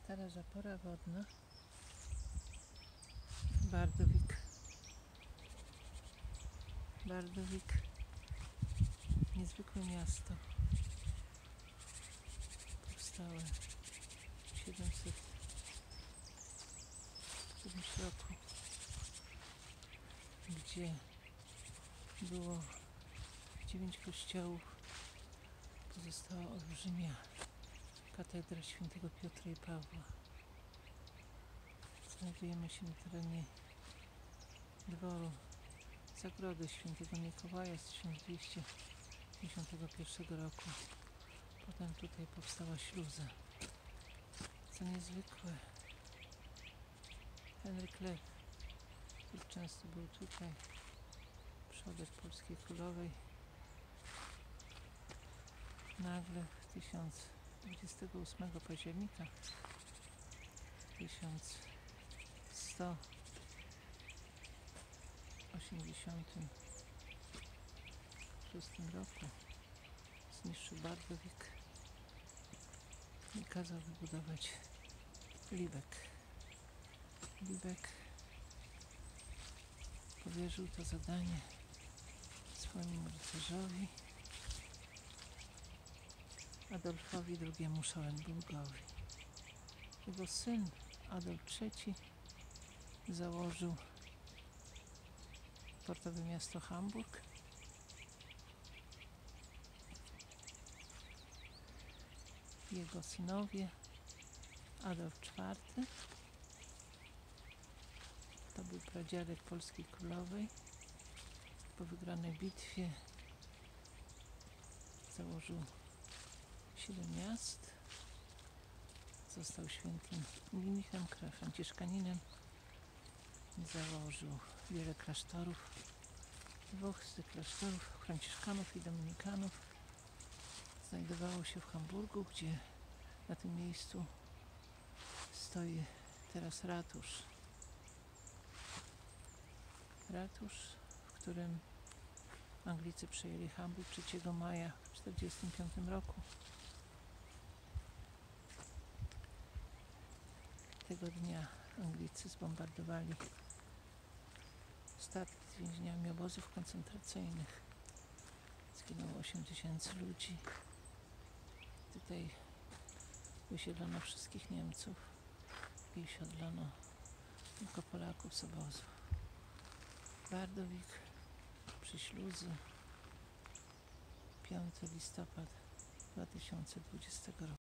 Stara zapora wodna, Bardowik. Bardowik, niezwykłe miasto, powstałe w 700 roku, gdzie było 9 kościołów. Pozostała olbrzymia katedra świętego Piotra i Pawła. Znajdujemy się na terenie dworu zagrody świętego Mikołaja z 1251 roku. Potem tutaj powstała śluza. Co niezwykłe, Henryk Lew, który często był tutaj, przodek polskiej królowej, nagle 28 października 1186 roku zniszczył Bardowik i kazał wybudować Libek. Libek powierzył to zadanie swojemu rycerzowi Adolfowi II Szalenburgowi. Jego syn Adolf III założył portowe miasto Hamburg. Jego synowie Adolf IV, to był pradziadek polskiej królowej, po wygranej bitwie założył 7 miast, został świętym mnichem, franciszkaninem, założył wiele klasztorów. 2 z tych klasztorów, franciszkanów i dominikanów, znajdowało się w Hamburgu, gdzie na tym miejscu stoi teraz ratusz. Ratusz, w którym Anglicy przejęli Hamburg 3 maja w 1945 roku. Tego dnia Anglicy zbombardowali statki z więźniami obozów koncentracyjnych. Zginęło 8000 ludzi. Tutaj wysiedlono wszystkich Niemców i siodlono tylko Polaków z obozów. Bardowik przy śluzy, 5 listopada 2020 roku.